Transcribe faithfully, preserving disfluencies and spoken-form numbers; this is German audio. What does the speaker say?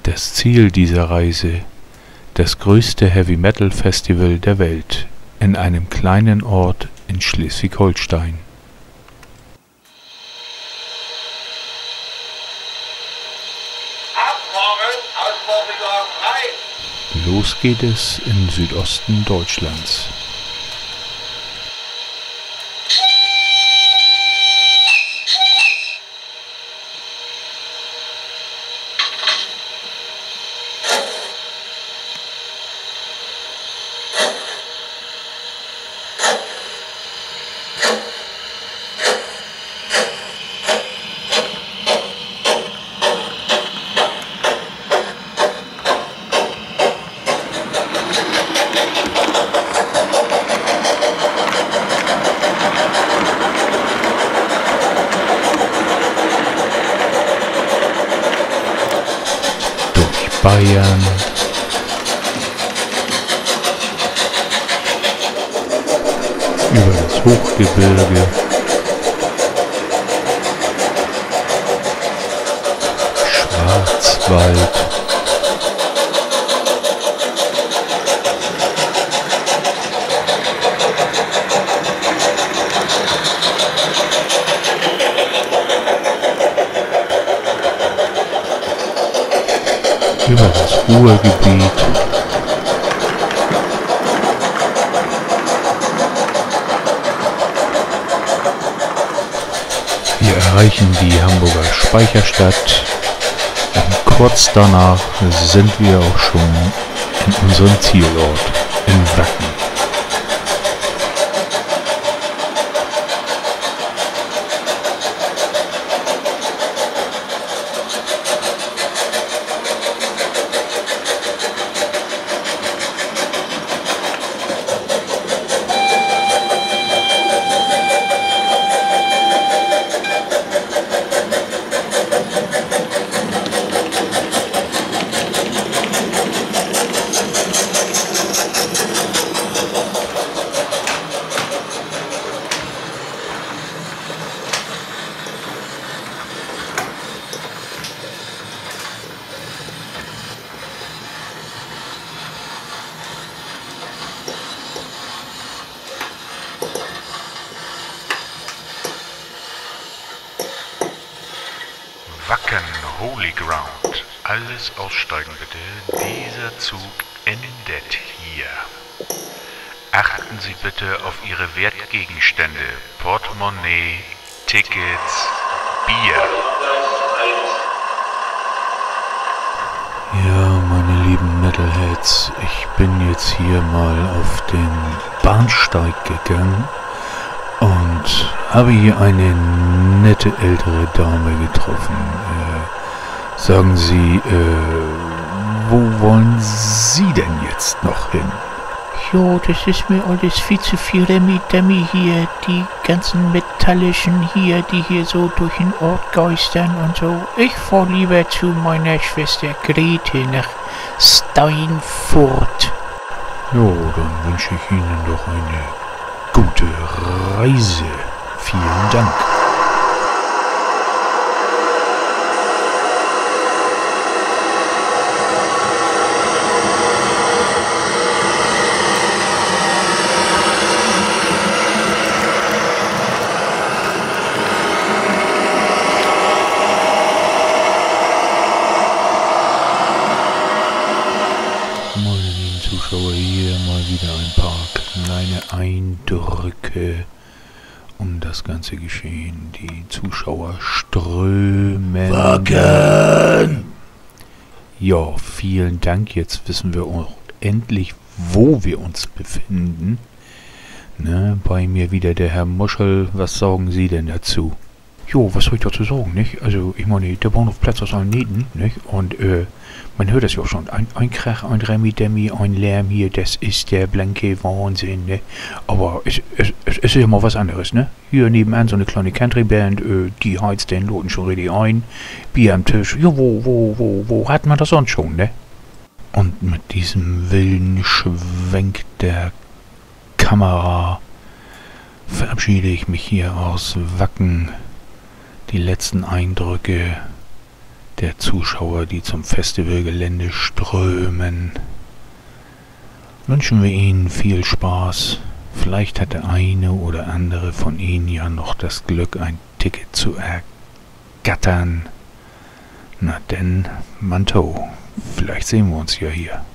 Das Ziel dieser Reise: das größte Heavy-Metal-Festival der Welt in einem kleinen Ort in Schleswig-Holstein. Los geht es im Südosten Deutschlands. Bayern, über das Hochgebirge, Schwarzwald, über das Ruhrgebiet, wir erreichen die Hamburger Speicherstadt und kurz danach sind wir auch schon in unserem Zielort, in Wacken. Wacken, Holy Ground. Alles aussteigen bitte. Dieser Zug endet hier. Achten Sie bitte auf Ihre Wertgegenstände. Portemonnaie, Tickets, Bier. Ja, meine lieben Metalheads, ich bin jetzt hier mal auf den Bahnsteig gegangen und habe hier eine nette ältere Dame getroffen. Äh, sagen Sie, äh, wo wollen Sie denn jetzt noch hin? Jo, das ist mir alles viel zu viel Remi-Demi hier. Die ganzen metallischen hier, die hier so durch den Ort geistern und so. Ich fahr lieber zu meiner Schwester Grete nach Steinfurt. Jo, dann wünsche ich Ihnen doch eine gute Reise. Vielen Dank. Meine lieben Zuschauer, hier mal wieder ein paar kleine Eindrücke um das ganze Geschehen. Die Zuschauer strömen. Wacken! Ja, vielen Dank. Jetzt wissen wir auch endlich, wo wir uns befinden. Ne, bei mir wieder der Herr Muschel. Was sagen Sie denn dazu? Jo, was soll ich dazu sagen, nicht? Also, ich meine, der Bahnhof Platz aus allen Nähten, nicht? Und, äh, man hört das ja auch schon. Ein, ein Krach, ein Remi-Demi, ein Lärm hier, das ist der blanke Wahnsinn, ne? Aber es, es, es ist ja mal was anderes, ne? Hier nebenan so eine kleine Country-Band, äh, die heizt den Leuten schon richtig ein. Bier am Tisch. Ja, wo, wo, wo, wo hat man das sonst schon, ne? Und mit diesem wilden Schwenk der Kamera verabschiede ich mich hier aus Wacken. Die letzten Eindrücke der Zuschauer, die zum Festivalgelände strömen. Wünschen wir Ihnen viel Spaß. Vielleicht hat der eine oder andere von Ihnen ja noch das Glück, ein Ticket zu ergattern. Na denn, Manto, vielleicht sehen wir uns ja hier.